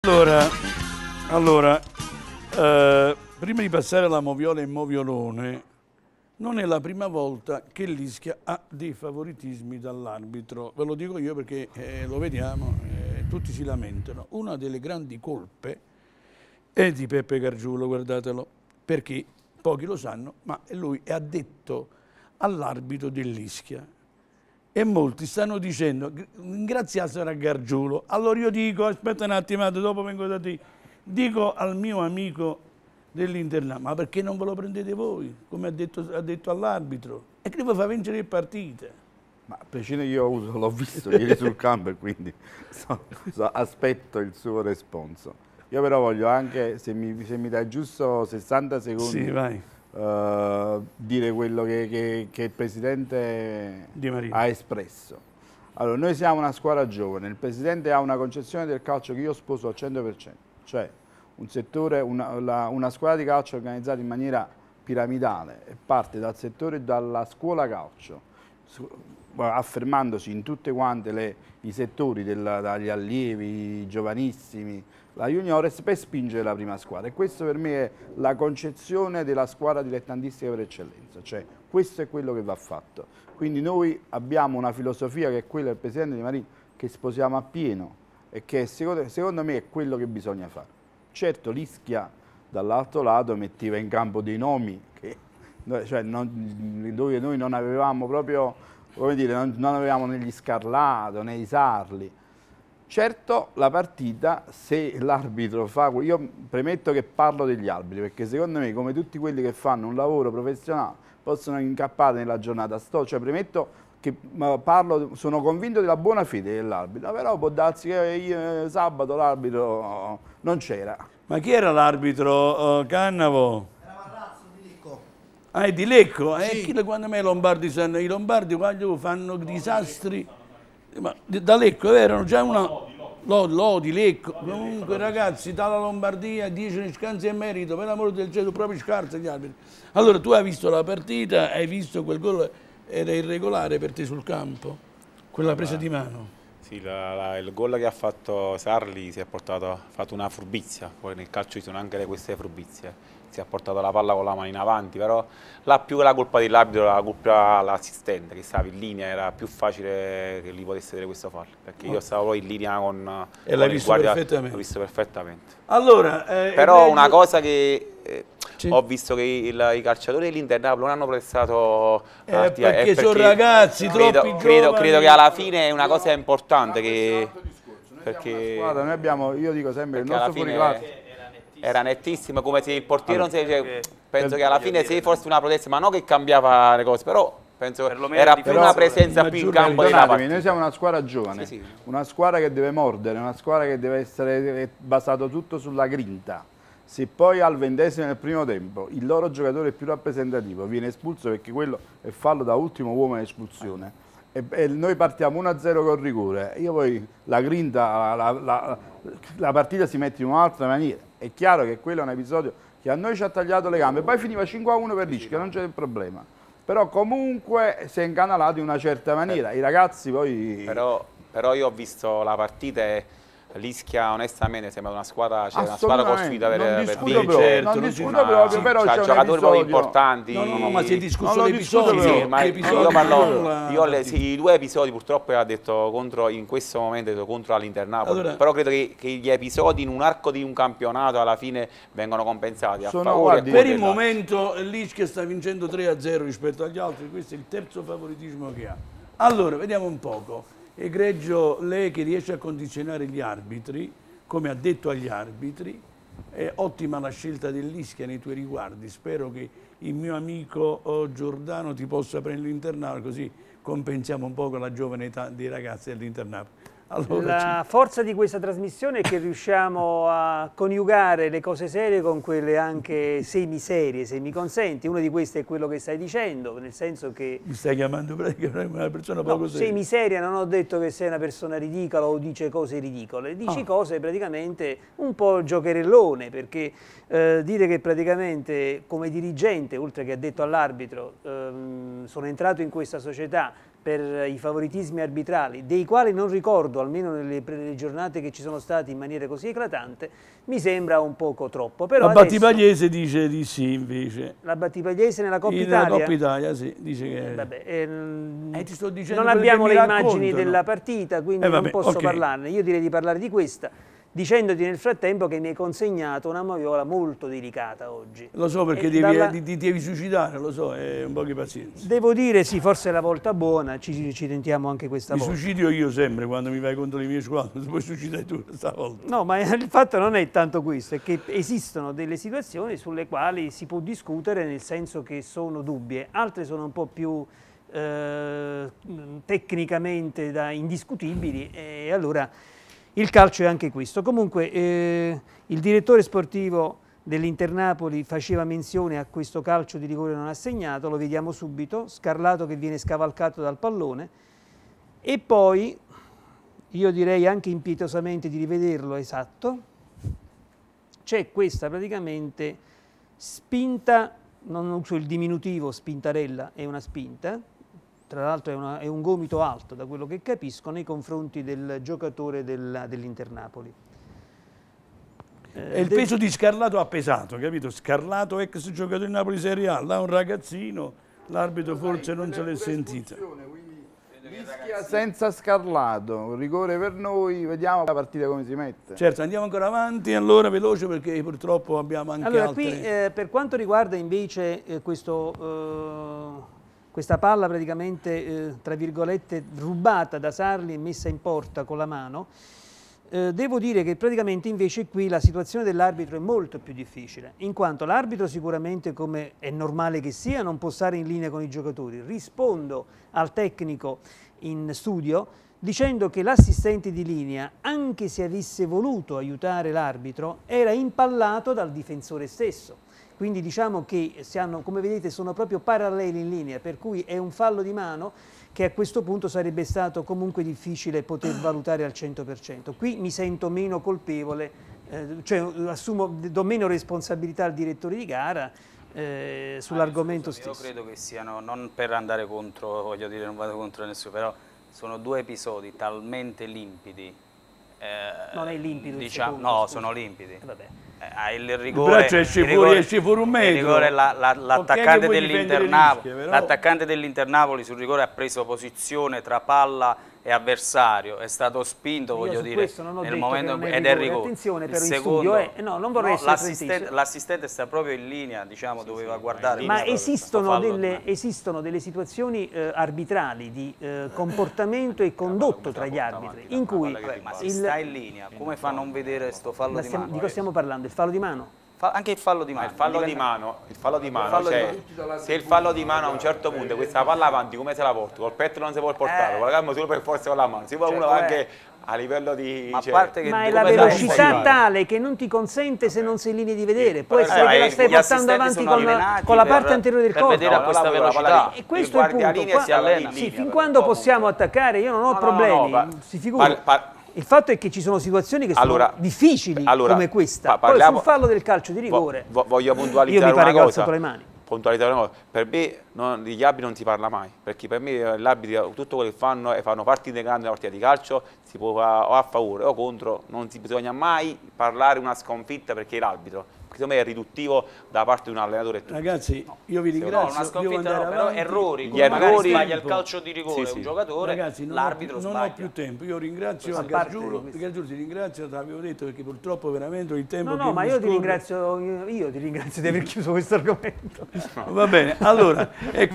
Prima di passare alla Moviola e Moviolone, non è la prima volta che l'Ischia ha dei favoritismi dall'arbitro. Ve lo dico io perché lo vediamo, tutti si lamentano. Una delle grandi colpe è di Peppe Gargiulo, guardatelo, perché pochi lo sanno, ma lui è addetto all'arbitro dell'Ischia. E molti stanno dicendo, ringraziassero a Gargiulo. Allora io dico, aspetta un attimo, dopo vengo da te, dico al mio amico dell'Internat, ma perché non ve lo prendete voi, come ha detto all'arbitro? E che vi fa vincere le partite. Ma Pecino io l'ho visto ieri sul campo e quindi aspetto il suo responso. Io però voglio anche, se mi dai giusto 60 secondi, sì, vai. Dire quello che il Presidente Di Maria ha espresso. Allora, noi siamo una squadra giovane, il Presidente ha una concezione del calcio che io sposo al 100%, cioè un settore, una squadra di calcio organizzata in maniera piramidale e parte dal settore, dalla scuola calcio, affermandosi in tutte quante i settori, dagli allievi, i giovanissimi, la juniores, per spingere la prima squadra. E questo per me è la concezione della squadra dilettantistica per eccellenza, cioè questo è quello che va fatto. Quindi noi abbiamo una filosofia che è quella del Presidente Di Maria, che sposiamo appieno e che secondo me è quello che bisogna fare. Certo l'Ischia dall'altro lato metteva in campo dei nomi dove noi non avevamo proprio, come dire, non avevamo né gli Scarlato né i Sarli. Certo la partita, se l'arbitro fa, io premetto che parlo degli arbitri perché secondo me, come tutti quelli che fanno un lavoro professionale, possono incappare nella giornata cioè premetto che sono convinto della buona fede dell'arbitro, però può darsi che sabato l'arbitro non c'era. Ma chi era l'arbitro, Cannavo? Era Marrazzo di Lecco. Ah, è di Lecco? Sì. Quando me i Lombardi sanno, i Lombardi quando fanno disastri, ma da Lecco è vero, già una... Lodi, Lecco, comunque ragazzi dalla Lombardia 10 scansi e merito, per l'amore del cielo, proprio scarsi gli arbitri. Allora tu hai visto la partita, hai visto quel gol, era irregolare per te sul campo? Quella presa di mano? Sì, il gol che ha fatto Sarli ha fatto una furbizia, poi nel calcio ci sono anche queste furbizie. Si è portato la palla con la mano in avanti, però più che la colpa dell'arbitro, la colpa all'assistente che stava in linea, era più facile che gli potesse vedere questo fallo, perché io stavo poi in linea con l'hai visto perfettamente. L'ho visto perfettamente. Allora, però una cosa che ho visto che i calciatori dell'Internat non hanno prestato perché sono ragazzi troppi credo che alla fine è una cosa importante perché squadra, noi abbiamo, io dico sempre, il nostro fuoriclasse era nettissimo, come se il portiere non si... penso che alla fine se fosse una protesta, ma non che cambiava le cose, però penso era più una presenza più in campo della partita. Noi siamo una squadra giovane, sì. Una squadra che deve mordere, una squadra che deve essere basato tutto sulla grinta. Se poi al 20° del primo tempo il loro giocatore più rappresentativo viene espulso perché quello è fallo da ultimo uomo in espulsione e noi partiamo 1-0 col rigore, io poi la grinta, la partita si mette in un'altra maniera. È chiaro che quello è un episodio che a noi ci ha tagliato le gambe, poi finiva 5-1 per l'Ischia, non c'è il problema. Però comunque si è incanalato in una certa maniera, i ragazzi poi... Però io ho visto la partita e l'Ischia onestamente sembra una squadra costruita per vincere. Non discuto proprio, però c'è giocatori proprio importanti. No, ma si è discusso l'episodio. Sì, ma io i due episodi purtroppo ha detto in questo momento contro l'Internat, però credo che gli episodi in un arco di un campionato alla fine vengono compensati a favore. Per il momento l'Ischia sta vincendo 3-0 rispetto agli altri, questo è il terzo favoritismo che ha. Allora, vediamo un poco. Egregio, lei che riesce a condizionare gli arbitri, come ha detto agli arbitri, è ottima la scelta dell'Ischia nei tuoi riguardi. Spero che il mio amico Giordano ti possa prendere l'internato, così compensiamo un po' la giovane età dei ragazzi dell'internato. Allora, la forza di questa trasmissione è che riusciamo a coniugare le cose serie con quelle anche semiserie, se mi consenti. Una di queste è quello che stai dicendo, nel senso che... Mi stai chiamando praticamente una persona poco seria. Semiseria non ho detto che sei una persona ridicola o dice cose ridicole, dici cose praticamente un po' giocherellone, perché dire che praticamente come dirigente, oltre che ha detto all'arbitro, sono entrato in questa società per i favoritismi arbitrali, dei quali non ricordo, almeno nelle giornate che ci sono state in maniera così eclatante, mi sembra un poco troppo. Però la Battipagliese dice di sì, invece. La Battipagliese nella Coppa Italia? Nella Coppa Italia, sì, dice che... ti sto dicendo, non abbiamo le immagini della partita, quindi non posso parlarne. Io direi di parlare di questa, dicendoti nel frattempo che mi hai consegnato una moviola molto delicata oggi. Lo so, perché ti devi suicidare, lo so, è un po' di pazienza. Devo dire, sì, forse è la volta buona, ci tentiamo anche questa volta. Mi suicidio io sempre quando mi vai contro le mie squadre, poi suicidai tu stavolta. No, ma il fatto non è tanto questo, è che esistono delle situazioni sulle quali si può discutere, nel senso che sono dubbie, altre sono un po' più tecnicamente indiscutibili, e allora il calcio è anche questo. Comunque il direttore sportivo dell'Internapoli faceva menzione a questo calcio di rigore non assegnato, lo vediamo subito, Scarlato che viene scavalcato dal pallone, e poi io direi anche impietosamente di rivederlo, esatto, c'è questa praticamente spinta, non uso il diminutivo spintarella, è una spinta, tra l'altro è un gomito alto, da quello che capisco, nei confronti del giocatore dell'Internapoli. E il peso di Scarlato ha pesato, capito? Scarlato, ex giocatore di Napoli Serie A, là un ragazzino, l'arbitro forse non se l'è sentita. Rischia senza Scarlato, rigore per noi, vediamo la partita come si mette. Certo, andiamo ancora avanti, allora veloce, perché purtroppo abbiamo anche allora, altre... qui per quanto riguarda invece questa palla praticamente, tra virgolette, rubata da Sarli e messa in porta con la mano, devo dire che praticamente invece qui la situazione dell'arbitro è molto più difficile, in quanto l'arbitro sicuramente, come è normale che sia, non può stare in linea con i giocatori. Rispondo al tecnico in studio dicendo che l'assistente di linea, anche se avesse voluto aiutare l'arbitro, era impallato dal difensore stesso. Quindi diciamo che come vedete sono proprio paralleli in linea, per cui è un fallo di mano che a questo punto sarebbe stato comunque difficile poter valutare al 100%. Qui mi sento meno colpevole, cioè do meno responsabilità al direttore di gara sull'argomento stesso. Io credo che siano, non per andare contro, voglio dire, non vado contro nessuno, però sono due episodi talmente limpidi. Non è limpido, diciamo, secondo, no, scusa. sono limpidi. Vabbè. Il rigore, esce fuori un metro. L'attaccante dell'Internapoli sul rigore ha preso posizione tra palla e avversario, è stato spinto, voglio dire, nel momento ed è rigore. Attenzione, però in studio non vorrei essere l'assistente sta proprio in linea, diciamo, doveva guardare. Ma esistono delle situazioni arbitrali di comportamento e condotto tra gli arbitri, in cui ma si sta in linea, come fa a non vedere sto fallo di mano? Di cosa stiamo parlando? Il fallo di mano? Anche il fallo di mano. Il fallo di mano, cioè, se il fallo di mano a un certo punto questa palla avanti come se la porti? Col petto non si può portare, con la gamba solo per forza con la mano. Si può uno anche a livello di... Ma è la velocità tale che non ti consente, se non sei in linea di vedere. Può essere che la stai portando avanti con la parte anteriore del corpo. Per vedere a questa velocità. E questo è il punto. Sì, fin quando possiamo attaccare io non ho problemi, si figuri. Il fatto è che ci sono situazioni che sono difficili come questa. Poi sul fallo del calcio di rigore voglio puntualizzare io mi pare una cosa. Che ho alzato le mani. Per me degli arbitri non si parla mai, perché per me l'arbitro tutto quello che fanno e fanno partite grandi, una partita di calcio, si può o a favore o contro, non si bisogna mai parlare una sconfitta perché è l'arbitro. Secondo me è riduttivo da parte di un allenatore. Ragazzi, io vi ringrazio. No, una sconfitta no, però errori, come magari sbaglia il calcio di rigore un giocatore, l'arbitro sbaglia. Non ho più tempo, io ringrazio Gargiulo, ti ringrazio, te l'avevo detto, perché purtroppo veramente il tempo... No, ma io ti ringrazio di aver chiuso questo argomento. Va bene, allora...